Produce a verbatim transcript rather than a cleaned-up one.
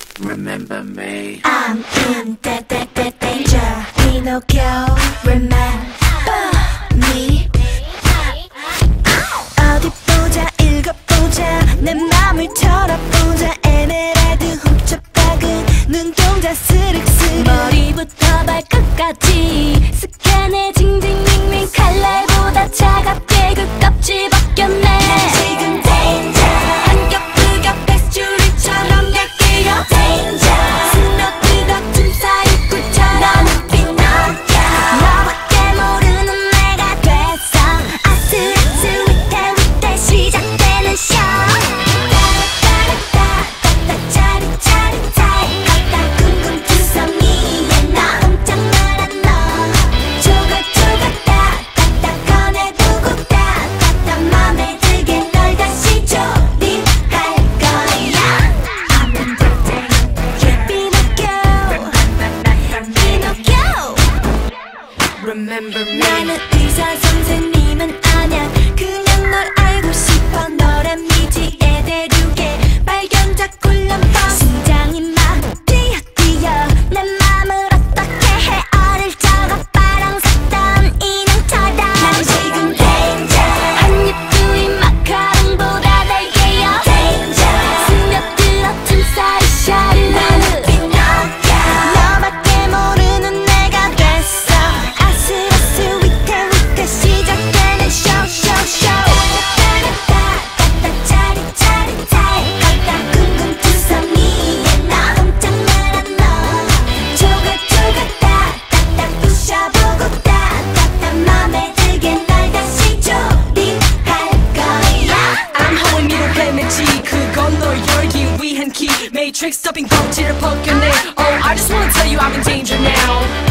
Remember me. I'm in that that that danger. Pinocchio, remember me. 어디 보자 읽어보자 내 맘을 털어보자 에메랄드 훔쳐박은 눈동자 스륵스륵 머리부터 발끝까지 스캔해 징징밍밍 칼날보다 차갑게 그 껍질 벗겼네. 난 지금 danger 한겹 두겹 texture처럼 얇게요 danger 스며들어 틈 사이 꿀처럼 나는 피노키오 너밖에 모르는 내가 됐어 아슬아슬 위태 위태 시작되는 쇼 따라따라따 짜릿짜릿해 걷다 궁금투성이에 나 깜짝 놀란 너 조각조각 따따따 꺼내두고 따따따 맘에 들게 널 다시 조립할 거야. I'm in the danger. Pinocchio, Pinocchio. Remember me. 나는 의사 선생님은 아냐 그냥 널 알고 싶어 너란 미지의 대륙에 발견자 꿀렁뻥 심장이 막 뛰어 뛰어 내 맘을 어떻게 해 어릴 적어 빠랑섰던 인형처럼 난 지금 danger 한입 두입 마카롱보다 달게요 danger 스며들어 틈 사이 샤르르 나는 피노키오 너밖에 모르는 내가 됐어 아슬아슬 위태위태 시작되는 쇼쇼쇼 따따따따따 짜릿짜릿해 걷다 궁금투성이에 나 깜짝 놀란 너 조각조각 따따따 부셔보고 따따따 맘에 들게 날 다시 조립할 거야. I'm holding me to blame it G 그건 널 열기 위한 키 Matrix 더빙 껍질을 벗겨내 Oh I just wanna tell you I'm in danger now